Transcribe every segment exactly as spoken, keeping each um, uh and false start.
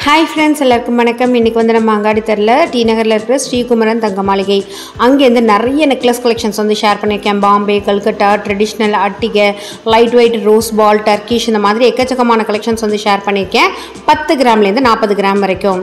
Hi friends, எல்லாருக்கும் வணக்கம். இன்னைக்கு வந்து நம்ம அங்காடி தெருல டி நகர்ல இருக்கிற ஸ்ரீ குமரன் தங்கமாளிகை அங்க இருந்து நிறைய நெக்லஸ் கலெக்ஷன்ஸ் வந்து ஷேர் பண்ணிருக்கேன். பாம்பே, கல்கட்டா, ட்ரெடிஷனல், அட்டிகை, light weight, rose ball, Turkish இந்த மாதிரி எக்கச்சக்கமான கலெக்ஷன்ஸ் வந்து ஷேர் பண்ணிருக்கேன். பத்து கிராம்ல இருந்து நாற்பது கிராம் வரைக்கும்.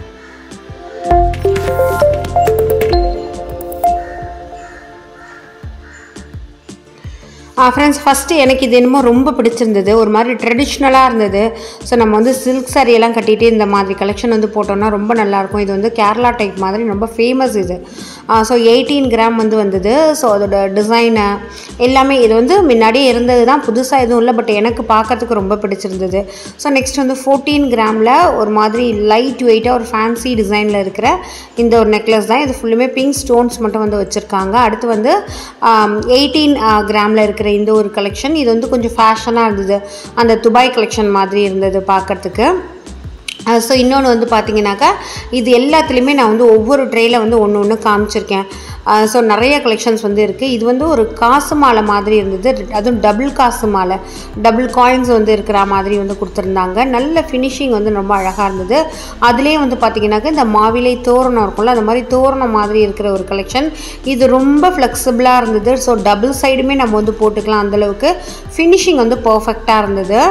ஃப்ரெண்ட்ஸ், ஃபஸ்ட்டு எனக்கு இது என்னமோ ரொம்ப பிடிச்சிருந்தது. ஒரு மாதிரி ட்ரெடிஷ்னலாக இருந்தது. ஸோ நம்ம வந்து சில்க் சாரியெல்லாம் கட்டிகிட்டு இந்த மாதிரி கலெக்ஷன் வந்து போட்டோம்னா ரொம்ப நல்லாயிருக்கும். இது வந்து கேரளா டைப் மாதிரி ரொம்ப ஃபேமஸ் இது. ஸோ எயிட்டீன் கிராம் வந்து வந்தது. ஸோ அதோட டிசைனு எல்லாமே இது வந்து முன்னாடியே இருந்தது தான், புதுசாக எதுவும் இல்லை. பட் எனக்கு பார்க்கறதுக்கு ரொம்ப பிடிச்சிருந்தது. ஸோ நெக்ஸ்ட் வந்து ஃபோர்டீன் கிராமில் ஒரு மாதிரி லைட் வெயிட்டாக ஒரு ஃபேன்சி டிசைனில் இருக்கிற இந்த ஒரு நெக்லஸ் தான். இது ஃபுல்லுமே பிங்க் ஸ்டோன்ஸ் மட்டும் வந்து வச்சுருக்காங்க. அடுத்து வந்து எயிட்டீன் கிராமில் இருக்கிற இந்த ஒரு கலெக்ஷன். இது வந்து கொஞ்சம் ஃபேஷனாக இருந்தது, அந்த துபாய் கலெக்ஷன் மாதிரி இருந்தது பார்க்குறதுக்கு. ஸோ இன்னொன்று வந்து பார்த்திங்கனாக்கா இது எல்லாத்துலேயுமே நான் வந்து ஒவ்வொரு ட்ரேயில் வந்து ஒன்று ஒன்று காமிச்சிருக்கேன். ஸோ நிறைய கலெக்ஷன்ஸ் வந்து இருக்குது. இது வந்து ஒரு காசு மாலை மாதிரி இருந்தது, அதுவும் டபுள் காசு மாலை, டபுள் காயின்ஸ் வந்து இருக்கிற மாதிரி வந்து கொடுத்துருந்தாங்க. நல்ல ஃபினிஷிங் வந்து ரொம்ப அழகாக இருந்தது. அதுலேயே வந்து பார்த்திங்கனாக்கா இந்த மாவிலை தோரணம் இருக்கும்ல, அந்த மாதிரி தோரணம் மாதிரி இருக்கிற ஒரு கலெக்ஷன். இது ரொம்ப ஃப்ளெக்சிபிளாக இருந்தது. ஸோ டபுள் சைடுமே நம்ம வந்து போட்டுக்கலாம், அந்தளவுக்கு ஃபினிஷிங் வந்து பர்ஃபெக்டாக இருந்தது.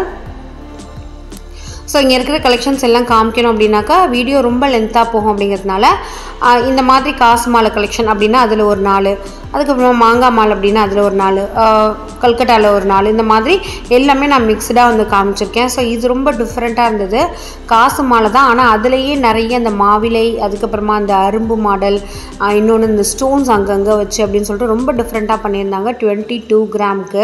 ஸோ இங்கே இருக்கிற கலெக்ஷன்ஸ் எல்லாம் காமிக்கணும் அப்படின்னாக்கா வீடியோ ரொம்ப லென்த்தாக போகும். அப்படிங்கிறதுனால இந்த மாதிரி காசு மாலை கலெக்ஷன் அப்படின்னா அதில் ஒரு நாலு, அதுக்கப்புறம் மாங்காய் மாலை அப்படின்னா அதில் ஒரு நாலு, கல்கட்டாவில் ஒரு நாலு, இந்த மாதிரி எல்லாமே நான் மிக்ஸ்டாக வந்து காமிச்சிருக்கேன். ஸோ இது ரொம்ப டிஃப்ரெண்ட்டாக இருந்தது. காசு மாலை தான், ஆனால் அதுலேயே நிறைய அந்த மாவிலை, அதுக்கப்புறமா அந்த அரும்பு மாடல், இன்னொன்று இந்த ஸ்டோன்ஸ் அங்கங்கே வச்சு அப்படின்னு சொல்லிட்டு ரொம்ப டிஃப்ரெண்ட்டாக பண்ணியிருந்தாங்க. டுவெண்ட்டி டூ கிராமுக்கு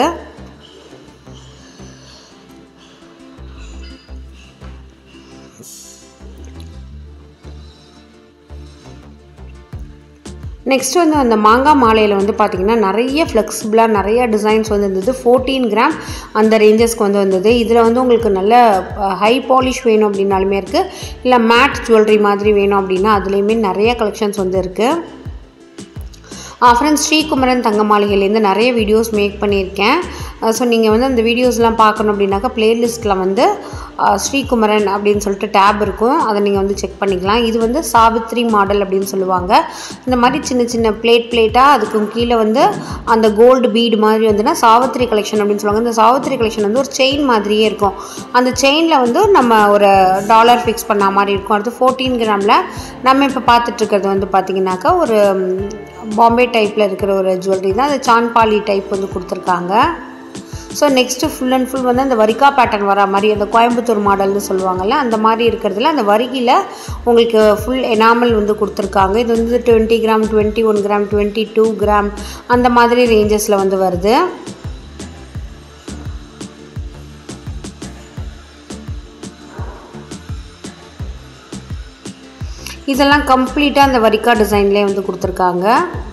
நெக்ஸ்ட் வந்து அந்த மாங்காய் மாலையில் வந்து பார்த்திங்கன்னா நிறைய ஃப்ளெக்சிபிளாக நிறைய டிசைன்ஸ் வந்து இருந்தது. ஃபோர்டீன் கிராம் அந்த ரேஞ்சஸ்க்கு வந்து வந்தது. இதில் வந்து உங்களுக்கு நல்ல ஹை பாலிஷ் வேணும் அப்படின்னாலுமே இருக்குது, இல்லை மேட் ஜுவல்லரி மாதிரி வேணும் அப்படின்னா அதுலேயுமே நிறைய கலெக்ஷன்ஸ் வந்து இருக்குது. ஃப்ரெண்ட்ஸ், ஸ்ரீ குமரன் தங்கமாளிகையிலேருந்து நிறைய வீடியோஸ் மேக் பண்ணியிருக்கேன். ஸோ நீங்கள் வந்து அந்த வீடியோஸ்லாம் பார்க்கணும் அப்படின்னாக்கா ப்ளேலிஸ்ட்டில் வந்து ஸ்ரீ குமரன் அப்படின்னு சொல்லிட்டு டேப் இருக்கும், அதை நீங்கள் வந்து செக் பண்ணிக்கலாம். இது வந்து சாவித்ரி மாடல் அப்படின்னு சொல்லுவாங்க. இந்த மாதிரி சின்ன சின்ன பிளேட் பிளேட்டாக அதுக்கு கீழே வந்து அந்த கோல்டு பீடு மாதிரி வந்துன்னா சாவித்ரி கலெக்ஷன் அப்படின்னு சொல்லுவாங்க. இந்த சாவித்ரி கலெக்ஷன் வந்து ஒரு செயின் மாதிரியே இருக்கும். அந்த செயினில் வந்து நம்ம ஒரு டாலர் ஃபிக்ஸ் பண்ண மாதிரி இருக்கும். அடுத்து ஃபோர்டீன் கிராமில் நம்ம இப்போ பார்த்துட்ருக்கிறது வந்து பார்த்திங்கனாக்கா ஒரு பாம்பே டைப்பில் இருக்கிற ஒரு ஜுவல்லரி தான். அது சான்பாலி டைப் வந்து கொடுத்துருக்காங்க. So next full and full வந்து அந்த வரிக்கா பேட்டர்ன் வர மாதிரி அந்த கோயம்புத்தூர் மாடல்னு சொல்லுவாங்கள்ல, அந்த மாதிரி இருக்கிறதுல அந்த வரிகில் உங்களுக்கு ஃபுல் எனாமல் வந்து கொடுத்துருக்காங்க. இது வந்து twenty gram, twenty one gram, twenty two gram அந்த மாதிரி ரேஞ்சஸில் வந்து வருது. இதெல்லாம் கம்ப்ளீட்டாக அந்த வரிக்கா டிசைன்லேயே வந்து கொடுத்துருக்காங்க.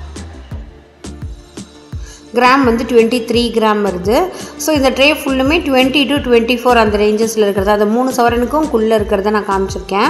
கிராம் வந்து டுவெண்ட்டி த்ரீ கிராம் வருது. ஸோ இந்த ட்ரே ஃபுல்லுமே டுவெண்ட்டி டு டுவெண்ட்டி ஃபோர் அந்த ரேஞ்சஸில் இருக்கிறது, அது மூணு சவரனுக்கும் குள்ளே இருக்கிறத நான் காமிச்சிருக்கேன்.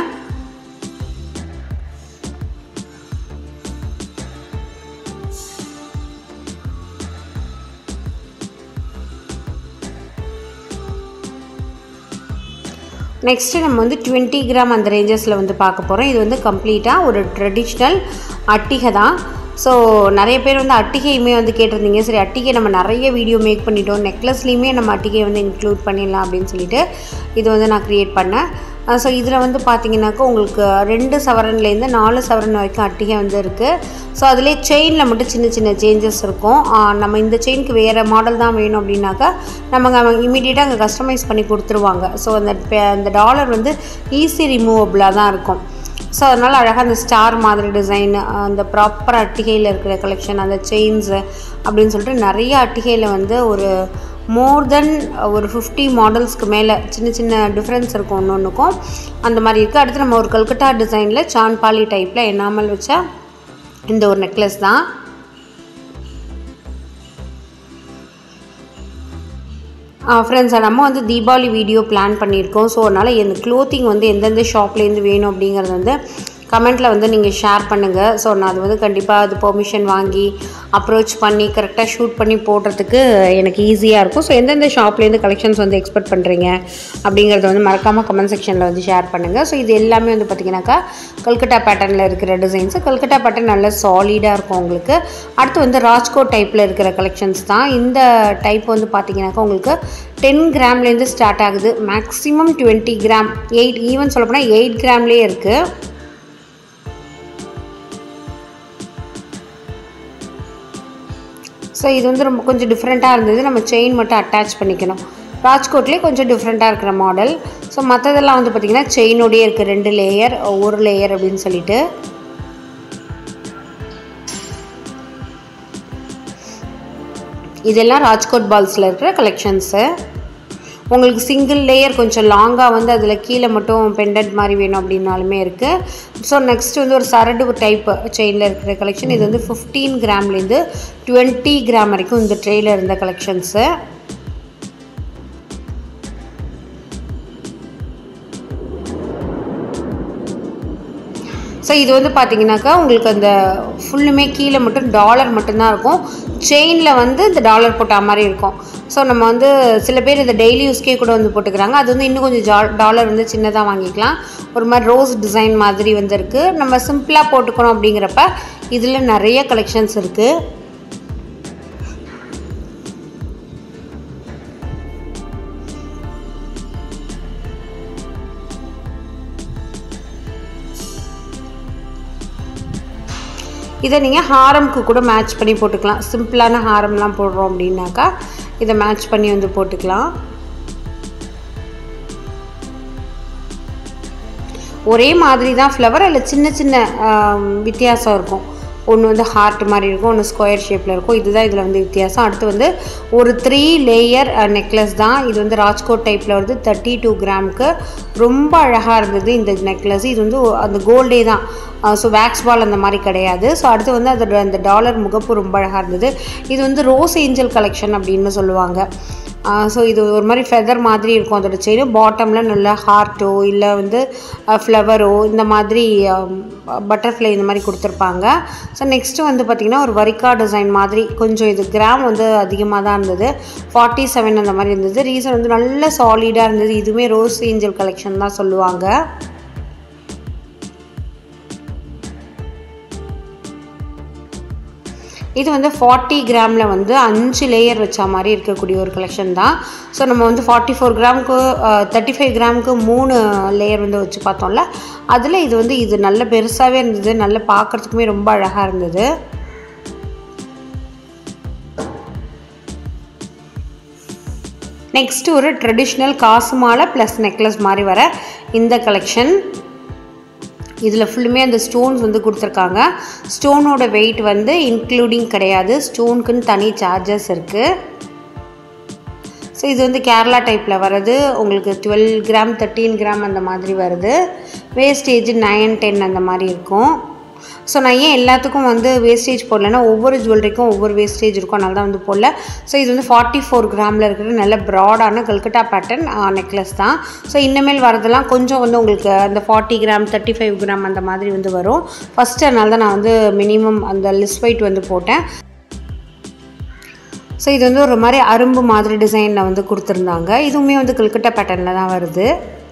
நெக்ஸ்ட்டு நம்ம வந்து டுவெண்ட்டி கிராம் அந்த ரேஞ்சஸில் வந்து பார்க்க போகிறோம். இது வந்து கம்ப்ளீட்டாக ஒரு ட்ரெடிஷ்னல் அட்டிகை தான். ஸோ நிறைய பேர் வந்து அட்டிகையுமே வந்து கேட்டிருந்தீங்க. சரி, அட்டிகை நம்ம நிறைய வீடியோ மேக் பண்ணிட்டோம், நெக்லஸ்லேயுமே நம்ம அட்டிகை வந்து இன்க்ளூட் பண்ணிடலாம் அப்படின்னு சொல்லிட்டு இது வந்து நான் க்ரியேட் பண்ணேன். ஸோ இதில் வந்து பார்த்திங்கனாக்கா உங்களுக்கு ரெண்டு சவரன்லேருந்து நாலு சவரன் வரைக்கும் அட்டிகை வந்து இருக்குது. ஸோ அதிலே செயினில் மட்டும் சின்ன சின்ன சேஞ்சஸ் இருக்கும். நம்ம இந்த செயினுக்கு வேறு மாடல் தான் வேணும் அப்படின்னாக்கா நம்ம இமீடியட்டாக அங்கே கஸ்டமைஸ் பண்ணி கொடுத்துருவாங்க. ஸோ அந்த அந்த டாலர் வந்து ஈஸி ரிமூவபிளாக தான் இருக்கும். ஸோ அதனால் அழகாக அந்த ஸ்டார் மாதிரி டிசைன், அந்த ப்ராப்பர் அட்டிகையில் இருக்கிற கலெக்ஷன், அந்த செயின்ஸு அப்படின்னு சொல்லிட்டு நிறைய அட்டிகையில் வந்து ஒரு மோர் தென் ஒரு ஃபிஃப்டி மாடல்ஸ்க்கு மேலே சின்ன சின்ன டிஃப்ரென்ஸ் இருக்கும் ஒன்று ஒன்றுக்கும், அந்த மாதிரி இருக்குது. அடுத்து நம்ம ஒரு கல்கட்டா டிசைனில் சான்பாலி டைப்பில் எனாமல் வச்சா இந்த ஒரு நெக்லஸ் தான். ஃப்ரெண்ட்ஸ், நம்ம வந்து தீபாவளி வீடியோ பிளான் பண்ணியிருக்கோம். ஸோ அதனால் இந்த க்ளோத்திங் வந்து எந்தெந்த ஷாப்லேருந்து வேணும் அப்படிங்கிறது வந்து கமெண்ட்டில் வந்து நீங்கள் ஷேர் பண்ணுங்கள். ஸோ நான் அது வந்து கண்டிப்பாக அது பெர்மிஷன் வாங்கி அப்ரோச் பண்ணி கரெக்டாக ஷூட் பண்ணி போடுறதுக்கு எனக்கு ஈஸியாக இருக்கும். ஸோ எந்தெந்த ஷாப்லேருந்து கலெக்ஷன்ஸ் வந்து எக்ஸ்பெக்ட் பண்ணுறீங்க அப்படிங்கிறத வந்து மறக்காமல் கமெண்ட் செக்ஷனில் வந்து ஷேர் பண்ணுங்கள். ஸோ இது எல்லாமே வந்து பார்த்திங்கனாக்கா கல்கட்டா பேட்டர்னில் இருக்கிற டிசைன்ஸு. கல்கட்டா பேட்டர்ன் நல்ல சாலிடாக இருக்கும் உங்களுக்கு. அடுத்து வந்து ராஜ்கோட் டைப்பில் இருக்கிற கலெக்ஷன்ஸ் தான். இந்த டைப் வந்து பார்த்திங்கனாக்கா உங்களுக்கு டென் கிராம்லேருந்து ஸ்டார்ட் ஆகுது. Maximum twenty gram eight even சொல்லப்போனால் எயிட் கிராம்லேயே இருக்குது. ஸோ இது வந்து ரொம்ப கொஞ்சம் டிஃப்ரெண்ட்டாக இருந்தது. நம்ம செயின் மட்டும் அட்டாச் பண்ணிக்கணும். ராஜ்கோட்லேயே கொஞ்சம் டிஃப்ரெண்ட்டாக இருக்கிற மாடல். ஸோ மற்றதெல்லாம் வந்து பார்த்திங்கன்னா செயினோடையே இருக்குது, ரெண்டு லேயர் ஒரு லேயர் அப்படின்னு சொல்லிட்டு. இதெல்லாம் ராஜ்கோட் பால்ஸில் இருக்கிற கலெக்ஷன்ஸு. உங்களுக்கு சிங்கிள் லேயர் கொஞ்சம் லாங்காக வந்து அதில் கீழே மட்டும் பெண்டன்ட் மாதிரி வேணும் அப்படின்னாலுமே இருக்குது. ஸோ நெக்ஸ்ட் வந்து ஒரு சரடு டைப் செயினில் இருக்கிற கலெக்ஷன். இது வந்து ஃபிஃப்டீன் கிராம்லேருந்து டுவெண்ட்டி கிராம் வரைக்கும் இந்த ட்ரேயில் இருந்த கலெக்ஷன்ஸு. ஸோ இது வந்து பார்த்திங்கனாக்கா உங்களுக்கு அந்த ஃபுல்லுமே கீழே மட்டும் டாலர் மட்டும்தான் இருக்கும். செயினில் வந்து இந்த டாலர் போட்ட மாதிரி இருக்கும். ஸோ நம்ம வந்து சில பேர் இதை டெய்லி யூஸ்க்கே கூட வந்து போட்டுக்கிறாங்க. அது வந்து இன்னும் கொஞ்சம் ஜா டாலர் வந்து சின்னதாக வாங்கிக்கலாம். ஒரு மாதிரி ரோஸ் டிசைன் மாதிரி வந்து இருக்குது. நம்ம சிம்பிளாக போட்டுக்கணும் அப்படிங்கிறப்ப இதில் நிறைய கலெக்ஷன்ஸ் இருக்குது. இதை நீங்கள் ஹாரம்க்கு கூட மேட்ச் பண்ணி போட்டுக்கலாம். சிம்பிளான ஹாரம்லாம் போடுறோம் அப்படின்னாக்கா இதை மேட்ச் பண்ணி வந்து போட்டுக்கலாம். ஒரே மாதிரி தான் ஃப்ளவர், அதில் சின்ன சின்ன வித்தியாசம் இருக்கும். ஒன்று வந்து ஹார்ட் மாதிரி இருக்கும், ஒன்று ஸ்கொயர் ஷேப்பில் இருக்கும். இதுதான் இதில் வந்து வித்தியாசம். அடுத்து வந்து ஒரு த்ரீ லேயர் நெக்லஸ் தான். இது வந்து ராஜ்கோட் டைப்பில் வருது. தேர்ட்டி டூ கிராமுக்கு ரொம்ப அழகாக இருந்தது இந்த நெக்லஸ். இது வந்து அந்த கோல்டே தான். ஸோ வேக்ஸ் பால் அந்த மாதிரி கிடையாது. ஸோ அடுத்து வந்து அதோட அந்த டாலர் முகப்பு ரொம்ப அழகாக இருந்தது. இது வந்து ரோஸ் ஏஞ்சல் கலெக்ஷன் அப்படின்னு சொல்லுவாங்க. ஸோ இது ஒரு மாதிரி ஃபெதர் மாதிரி இருக்கும் அதோட செயின். பாட்டமில் நல்ல ஹார்ட்டோ இல்லை வந்து ஃப்ளவரோ இந்த மாதிரி பட்டர்ஃப்ளை இந்த மாதிரி கொடுத்துருப்பாங்க. ஸோ நெக்ஸ்ட்டு வந்து பார்த்திங்கன்னா ஒரு வரிக்கா டிசைன் மாதிரி கொஞ்சம் இது கிராம் வந்து அதிகமாக தான் இருந்தது. ஃபார்ட்டி செவன் அந்த மாதிரி இருந்தது. ரீசன் வந்து நல்ல சாலிடாக இருந்தது. இதுவுமே ரோஸ் ஏஞ்சல் கலெக்ஷன் தான் சொல்லுவாங்க. இது வந்து ஃபார்ட்டி கிராமில் வந்து அஞ்சு லேயர் வச்ச மாதிரி இருக்கக்கூடிய ஒரு கலெக்ஷன் தான். ஸோ நம்ம வந்து ஃபார்ட்டி ஃபோர் கிராமுக்கு தேர்ட்டி ஃபைவ் கிராமுக்கு மூணு லேயர் வந்து வச்சு பார்த்தோம்ல, அதில் இது வந்து இது நல்ல பெருசாகவே இருந்தது. நல்ல பார்க்குறதுக்குமே ரொம்ப அழகாக இருந்தது. நெக்ஸ்ட்டு ஒரு ட்ரெடிஷ்னல் காசு மாலை ப்ளஸ் நெக்லஸ் மாதிரி வர இந்த கலெக்ஷன். இதில் ஃபுல்லுமே அந்த ஸ்டோன்ஸ் வந்து கொடுத்துருக்காங்க. ஸ்டோனோட வெயிட் வந்து இன்க்ளூடிங் கிடையாது. ஸ்டோனுக்குன்னு தனி சார்ஜஸ் இருக்குது. ஸோ இது வந்து கேரளா டைப்பில் வருது. உங்களுக்கு டுவெல் கிராம் தேர்ட்டீன் கிராம் அந்த மாதிரி வருது. வேஸ்டேஜ் நைன் டென் அந்த மாதிரி இருக்கும். ஸோ நான் ஏன் எல்லாத்துக்கும் வந்து வேஸ்டேஜ் போடலன்னா ஒவ்வொரு ஜுவல்லரிக்கும் ஒவ்வொரு வேஸ்டேஜ் இருக்கும், அதனால தான் வந்து போடல. ஸோ இது வந்து ஃபார்ட்டி ஃபோர் கிராமில் இருக்கிற நல்ல ப்ராடான கல்கட்டா பேட்டர்ன் நெக்லஸ் தான். ஸோ இனிமேல் வரதெல்லாம் கொஞ்சம் வந்து உங்களுக்கு அந்த forty gram thirty five gram அந்த மாதிரி வந்து வரும். ஃபஸ்ட்டு அதனால தான் நான் வந்து மினிமம் அந்த லிஸ்ட் வெயிட் வந்து போட்டேன். ஸோ இது வந்து ஒரு மாதிரி அரும்பு மாதிரி டிசைனில் வந்து கொடுத்துருந்தாங்க. இதுவுமே வந்து கல்கட்டா பேட்டர்னில் தான் வருது.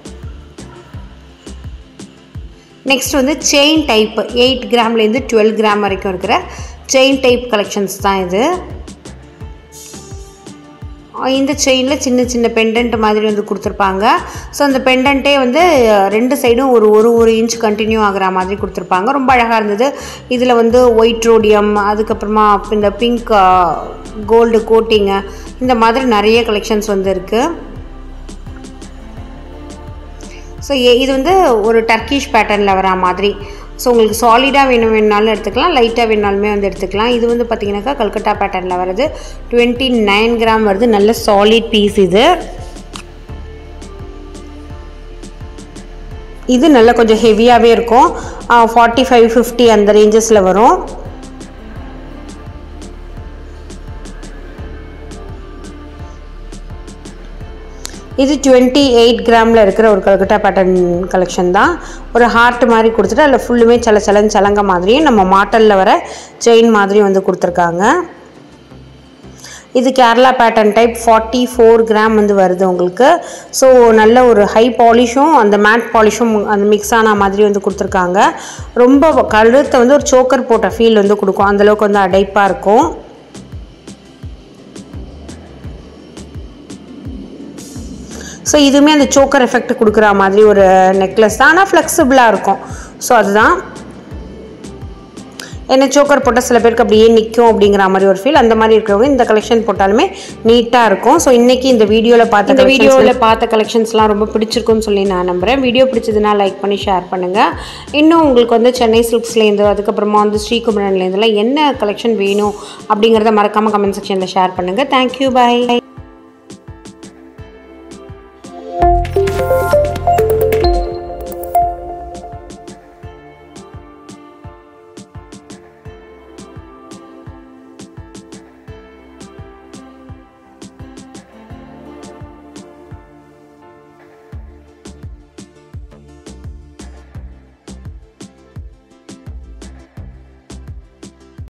நெக்ஸ்ட் வந்து செயின் டைப் எயிட் கிராம்லேருந்து டுவெல் கிராம் வரைக்கும் இருக்கிற செயின் டைப் கலெக்ஷன்ஸ் தான் இது. இந்த செயினில் சின்ன சின்ன பெண்டன்ட் மாதிரி வந்து கொடுத்துருப்பாங்க. ஸோ அந்த பெண்டன்ட்டே வந்து ரெண்டு சைடும் ஒரு ஒரு ஒரு இன்ச் கண்டினியூ ஆகிற மாதிரி கொடுத்துருப்பாங்க. ரொம்ப அழகாக இருந்தது. இதில் வந்து ஒயிட் ரோடியம், அதுக்கப்புறமா இந்த பிங்க் கோல்டு கோட்டிங்கு, இந்த மாதிரி நிறைய கலெக்ஷன்ஸ் வந்து இருக்குது. ஸோ இது வந்து ஒரு டர்க்கிஷ் பேட்டர்னில் வர மாதிரி. ஸோ உங்களுக்கு சாலிடாக வேணும் வேணுனாலும் எடுத்துக்கலாம், லைட்டாக வேணுனாலுமே வந்து எடுத்துக்கலாம். இது வந்து பார்த்திங்கனாக்கா கல்கட்டா பேட்டர்னில் வருது. டுவெண்ட்டி நைன் கிராம் வருது. நல்ல சாலிட் பீஸ் இது. இது நல்லா கொஞ்சம் ஹெவியாகவே இருக்கும். ஃபார்ட்டி ஃபைவ் ஃபிஃப்டி அந்த ரேஞ்சஸில் வரும். இது டுவெண்ட்டி எயிட் கிராமில் இருக்கிற ஒரு கல்கட்டா பேட்டர்ன் கலெக்ஷன் தான். ஒரு ஹார்ட் மாதிரி கொடுத்துட்டு அதில் ஃபுல்லுமே சல சலன் சலங்க மாதிரியும் நம்ம மாட்டலில் வர செயின் மாதிரியும் வந்து கொடுத்துருக்காங்க. இது Kerala pattern type forty four gram வந்து வருது உங்களுக்கு. ஸோ நல்ல ஒரு ஹை பாலிஷும் அந்த மேட் பாலிஷும் அந்த மிக்ஸ் ஆன மாதிரி வந்து கொடுத்துருக்காங்க. ரொம்ப கழுத்தை வந்து ஒரு சோக்கர் போட்ட ஃபீல் வந்து கொடுக்கும், அந்தளவுக்கு வந்து அடைப்பாக இருக்கும். ஸோ இதுவுமே அந்த சோக்கர் எஃபெக்ட் கொடுக்குற மாதிரி ஒரு நெக்லஸ் தான், ஆனால் ஃப்ளெக்சிபிளாக இருக்கும். ஸோ அதுதான் என்ன சோக்கர் போட்டால் சில பேருக்கு அப்படியே நிற்கும் அப்படிங்கிற மாதிரி ஒரு ஃபீல், அந்த மாதிரி இருக்கிறவங்க இந்த கலெக்ஷன் போட்டாலுமே நீட்டாக இருக்கும். ஸோ இன்றைக்கி இந்த வீடியோவில் பார்த்த இந்த வீடியோவில் பார்த்த கலெக்ஷன்ஸ்லாம் ரொம்ப பிடிச்சிருக்குன்னு சொல்லி நான் நம்புகிறேன். வீடியோ பிடிச்சதுன்னா லைக் பண்ணி ஷேர் பண்ணுங்கள். இன்னும் உங்களுக்கு வந்து சென்னை சில்க்ஸ்லேருந்து அதுக்கப்புறமா வந்து ஸ்ரீ குமரன்லேருந்துலாம் என்ன கலெக்ஷன் வேணும் அப்படிங்கிறத மறக்காமல் கமெண்ட் செக்ஷனில் ஷேர் பண்ணுங்கள். Thank you, by.